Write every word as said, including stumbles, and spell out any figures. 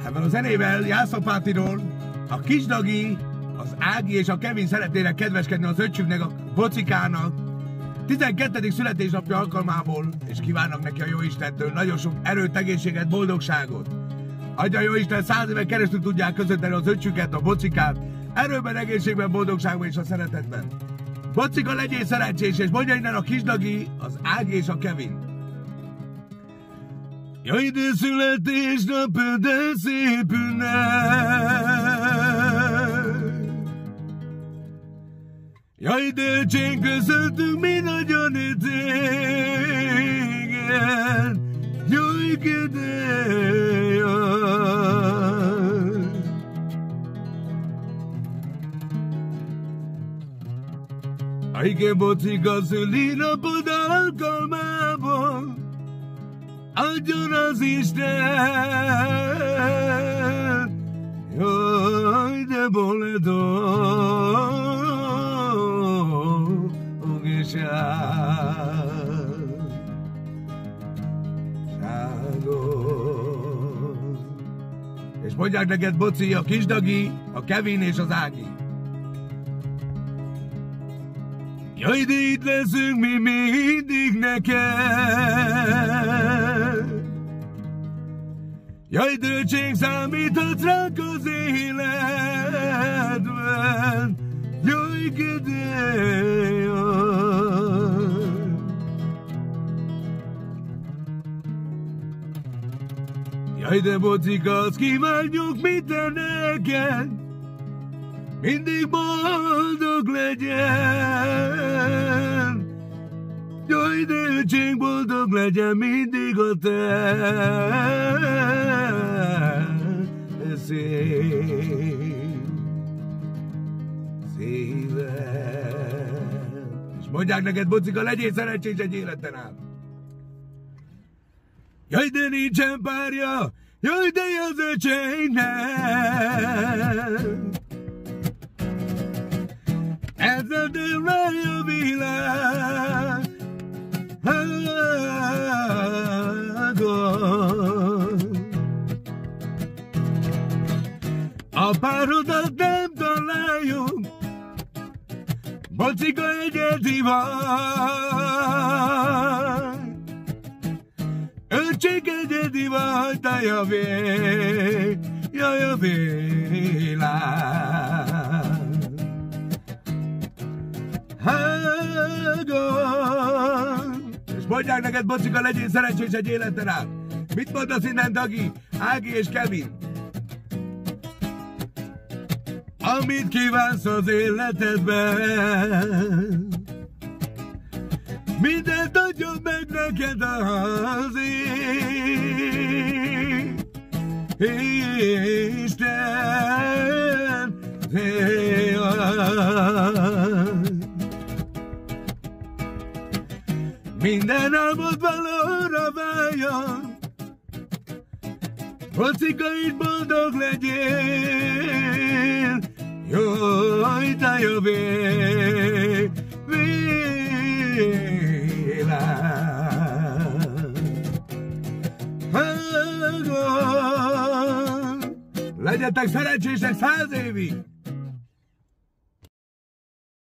Ebben a zenével Jászapátiról a kis Dagi, az Ági és a Kevin szeretnének kedveskedni az öcsüknek, a Bocikának tizenkettedik születésnapja alkalmából, és kívánnak neki a Jóistentől nagyon sok erőt, egészséget, boldogságot. Adja a Jóisten, száz éven keresztül tudják közötteni az öcsüket, a Bocikát, erőben, egészségben, boldogságban és a szeretetben. Bocika, legyél szerencsés, és mondja innen a kis Dagi, az Ági és a Kevin. Jaj, de születésnap, de szép ünnep! Jaj, de öcsém, köszöntünk mi nagyon téged! Jaj, de jaj! A igen, Bocika, szülinapod alkalmában adjon az Isten! Jaj, de boldogság! És mondják neked, Boci, a kis Dagi, a Kevin és az Ági. Jaj, de itt leszünk mi mindig neked. Jaj, de öcsém, számíthatsz ránk az életben. Jaj, de jaj. Jaj, de Bocika, azt kívánjuk minden neked, mindig boldog legyen. Jaj, de öcsém, boldog legyen mindig a te szép szíved. És mondják neked, Bocika, legyél szerencsés egy életen át. Jaj, de nincsen párja, jaj, de az öcsénknek. Ezzel dőlve a világ. A párodat nem találjuk, Bocika, egyedi vagy. Öcsik, egyedi vagy, te javé, jaj a világ. És mondják neked, Bocika, legyél szerencsés egy életen át. Mit mondasz innen, Dagi, Ági és Kevin? Amit kívánsz az életedben, mindent adjon meg neked az Isten. Minden álmod valóra váljon, Bocika, így boldog legyél. Jaj, te javé, világ. Legyetek szerencsések száz évig!